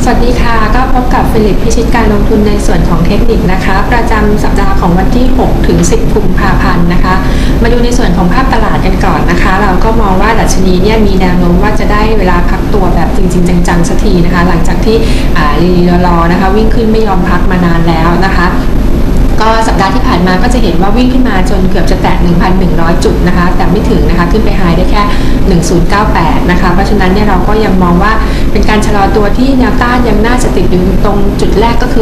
วัสดีค่ะก็พบกับฟิลิปพิชิตการลงทุนในส่วนของเทคนิคนะคะประจำสัปดาห์ของวันที่6ถึง10กุมภาพันธ์นะคะมาดูในส่วนของภาพตลาดกันก่อนนะคะเราก็มองว่าดัชนีเนี่ยมีแนวโน้มว่าจะได้เวลาพักตัวแบบจริงๆจังๆสักทีนะคะหลังจากที่ลีรอนะคะวิ่งขึ้นไม่ยอมพักมานานแล้วนะคะก็สัปดาห์ที่ผ่านมาก็จะเห็นว่าวิ่งขึ้นมาจนเกือบจะแตะ 1,100 จุดนะคะแต่ไม่ถึงนะคะขึ้นไปไฮได้แค่ 1098 นะคะเพราะฉะนั้นเนี่ยเราก็ยังมองว่าเป็นการชะลอตัวที่แนวต้านยังน่าจะติดอยู่ตรงจุดแรกก็คือ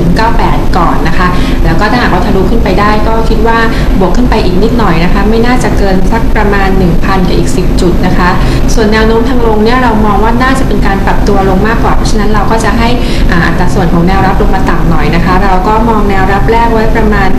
1098 ก่อนนะคะแล้วก็ถ้าหากว่าทะลุขึ้นไปได้ก็คิดว่าบวกขึ้นไปอีกนิดหน่อยนะคะไม่น่าจะเกินสักประมาณ 1,000 กับอีก 10 จุดนะคะส่วนแนวโน้มทางลงเนี่ยเรามองว่าน่าจะเป็นการปรับตัวลงมากกว่าเพราะฉะนั้นเราก็จะให้อัตราส่วนของแนวรับลงมาต่ำหน่อยนะคะเราก็มองแนวรับแรกไว้ประมาณ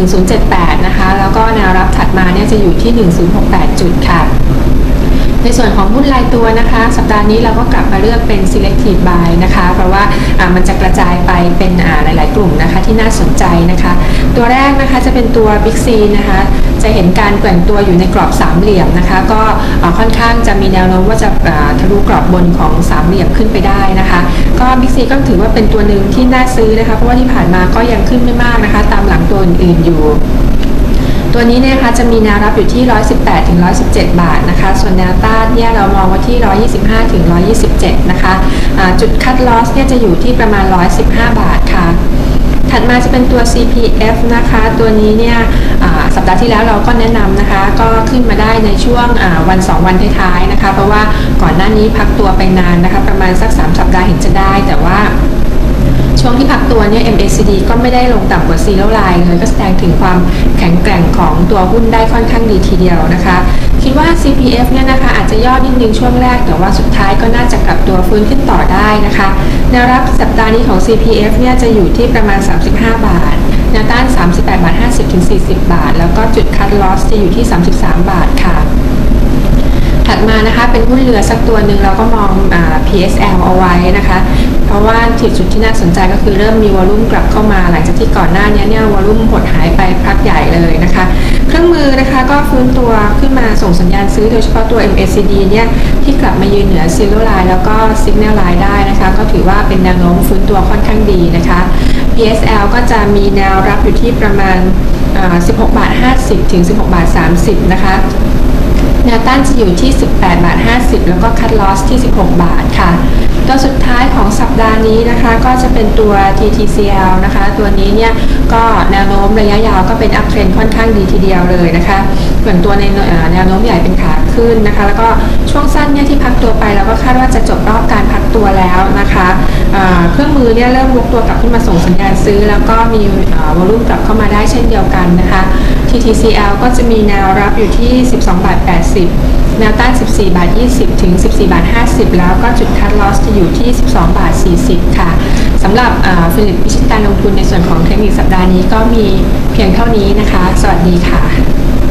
1078 นะคะแล้วก็แนวรับถัดมาเนี่ยจะอยู่ที่ 1068 จุดค่ะในส่วนของหุ้นรายตัวนะคะสัปดาห์นี้เราก็กลับมาเลือกเป็น selective buy นะคะเพราะว่ามันจะกระจายไปเป็นหลายๆกลุ่มนะคะที่น่าสนใจนะคะตัวแรกนะคะจะเป็นตัว Big C นะคะจะเห็นการแกว่งตัวอยู่ในกรอบสามเหลี่ยมนะคะก็ค่อนข้างจะมีแนวโน้มว่าจะทะลุกรอบบนของสามเหลี่ยมขึ้นไปได้นะคะก็ Big C ก็ถือว่าเป็นตัวหนึ่งที่น่าซื้อนะคะเพราะว่าที่ผ่านมาก็ยังขึ้นไม่มากนะคะตามหลังตัวอื่นๆอยู่ตัวนี้เนี่ยนะคะจะมีแนวรับอยู่ที่118ถึง117 บาทนะคะส่วนแนวต้านเนี่ยเรามองว่าที่125ถึง127นะคะจุดคัทลอสเนี่ยจะอยู่ที่ประมาณ115 บาทค่ะถัดมาจะเป็นตัว CPF นะคะตัวนี้เนี่ยสัปดาห์ที่แล้วเราก็แนะนำนะคะก็ขึ้นมาได้ในช่วงวัน2วันท้ายๆนะคะเพราะว่าก่อนหน้านี้พักตัวไปนานนะคะประมาณสัก3สัปดาห์เห็นจะได้แต่ว่าช่วงที่พักตัวเนี่ย MACD ก็ไม่ได้ลงต่ำกว่า Zero Line เลยก็แสดงถึงความแข็งแกร่งของตัวหุ้นได้ค่อนข้างดีทีเดียวนะคะคิดว่า CPF เนี่ยนะคะอาจจะย่อนิดนึงช่วงแรกแต่ว่าสุดท้ายก็น่าจะกลับตัวฟื้นขึ้นต่อได้นะคะแนวรับสัปดาห์นี้ของ CPF เนี่ยจะอยู่ที่ประมาณ35 บาทแนวต้าน38 บาท 50 ถึง 40 บาทแล้วก็จุด Cut Loss จะอยู่ที่33 บาทค่ะถัดมานะคะเป็นหุ้นเรือสักตัวหนึ่งเราก็มองPSL เอาไว้นะคะเพราะว่าจุดที่น่าสนใจก็คือเริ่มมีวอลุ่มกลับเข้ามาหลังจากที่ก่อนหน้านี้เนี่ยวอลุ่มหดหายไปพักใหญ่เลยนะคะเครื่องมือนะคะก็ฟื้นตัวขึ้นมาส่งสัญญาณซื้อโดยเฉพาะตัว MACD เนี่ยที่กลับมายืนเหนือ Zero Line แล้วก็ Signal Line ได้นะคะก็ถือว่าเป็นแนวโน้มฟื้นตัวค่อนข้างดีนะคะ PSL ก็จะมีแนวรับอยู่ที่ประมาณ16 บาท 50 ถึง 16 บาท 30 นะคะแนวต้านจะอยู่ที่ 18 บาท 50 แล้วก็คัทลอสที่ 16 บาทค่ะตัวสุดท้ายของสัปดาห์นี้นะคะก็จะเป็นตัว TTCL นะคะตัวนี้เนี่ยก็แนวโน้มระยะยาวก็เป็นอัพเทรนค่อนข้างดีทีเดียวเลยนะคะเหมือนตัวในแนวโน้มใหญ่เป็นขาขึ้นนะคะแล้วก็ช่วงสั้นเนี่ยที่พักตัวไปแล้วก็คาดว่าจะจบรอบการพักตัวแล้วนะคะเครื่องมือเนี่ยเริ่มวกตัวกลับขึ้นมาส่งสัญญาณซื้อแล้วก็มีวอลุ่มกลับเข้ามาได้เช่นเดียวกันนะคะ TTCL ก็จะมีแนวรับอยู่ที่12 บาท 80 แนวต้าน14 บาท 20 ถึง 14 บาท 50 แล้วก็จุดคัทลอสจะอยู่ที่12 บาท 40 ค่ะสำหรับฟิลิปพิชิตการลงทุนในส่วนของเทคนิคสัปดาห์นี้ก็มีเพียงเท่านี้นะคะสวัสดีค่ะ